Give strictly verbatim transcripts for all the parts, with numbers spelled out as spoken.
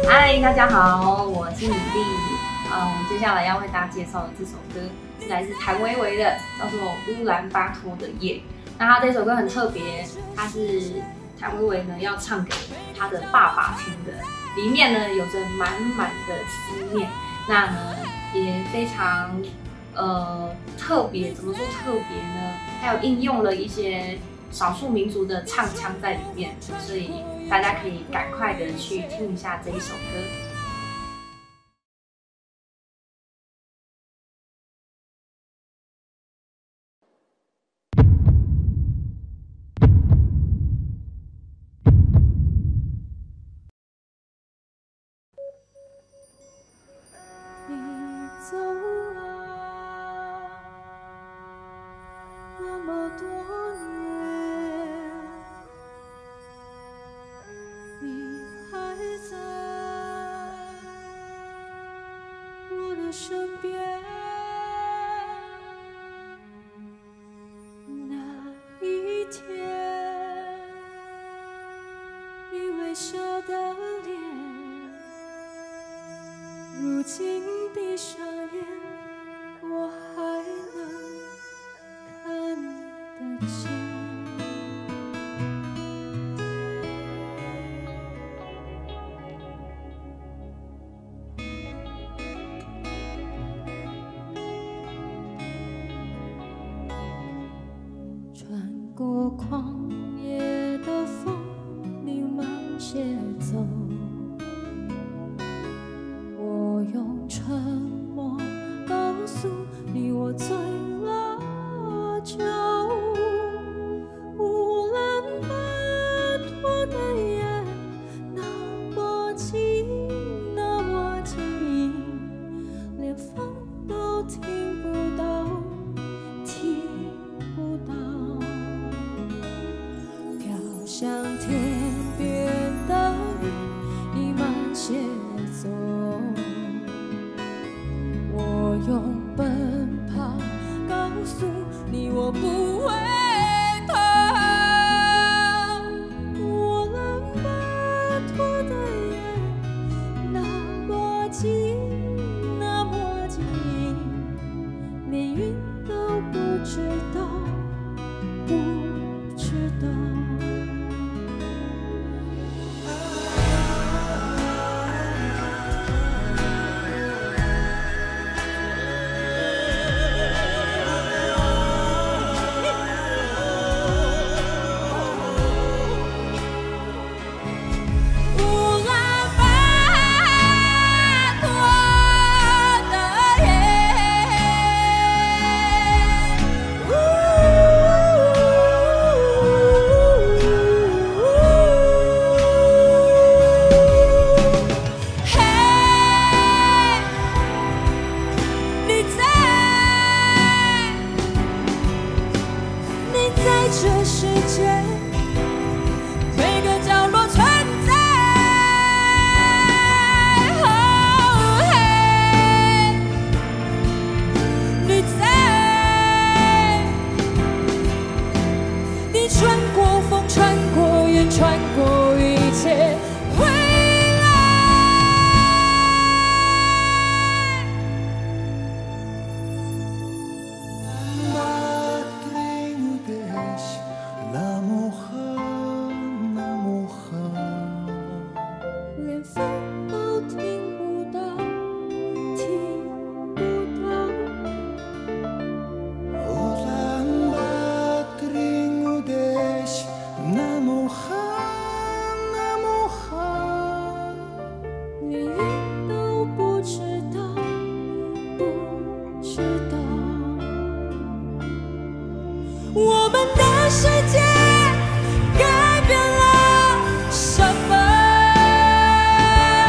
嗨，大家好，我是米粒。呃，我们接下来要为大家介绍的这首歌是来自谭维维的，叫做《乌兰巴托的夜》。那他这首歌很特别，它是谭维维呢要唱给他的爸爸听的，里面呢有着满满的思念。那呢也非常呃特别，怎么说特别呢？还有应用了一些少数民族的唱腔在里面，所以大家可以赶快的去听一下这一首歌。 你走啊，那么多年，你还在我的身边。那一天，你微笑的脸，如今闭上眼，我还能看得见。穿过旷野的风，你慢些走。我用沉默告诉你，我醉了酒。乌兰巴托的夜，那么近，那么近，连风都听不到，听不到。飘向天边的云，你慢些走。我用奔跑告诉你，我不会逃。乌兰巴托的夜，那么近，那么近，连云都不知道，不知道。这世界每个角落存在，哦嘿，你在，你穿过风，穿过云，穿过一切。我们的世界改变了什么？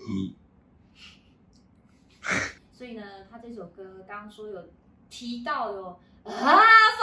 嗯。 所以呢，他这首歌刚刚说有提到有啊